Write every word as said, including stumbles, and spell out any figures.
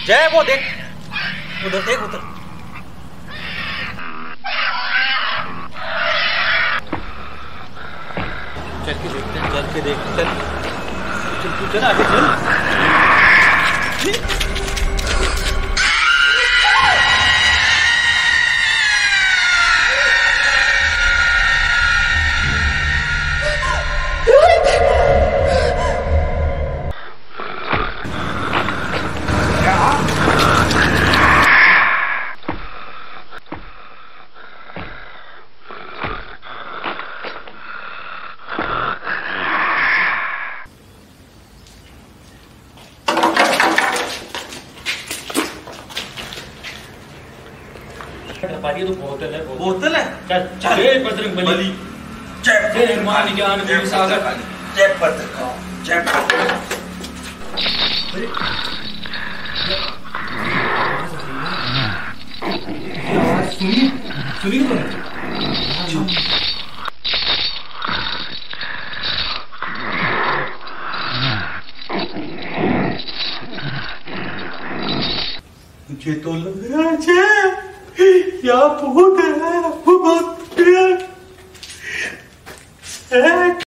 जय वो देख, उधर देख उधर। चल के देखते हैं, चल के देख, चल चल तू चल आगे चल। ये तो बोतल है, बोतल है। चल चल। जय बजरंगबली, जय हनुमान ज्ञान गुरु सागर, जय भद्रकाली, जय भद्रकाली। सुनिए सुनिए मुझे तो लग रहा है यहाँ भूत है, भूत है।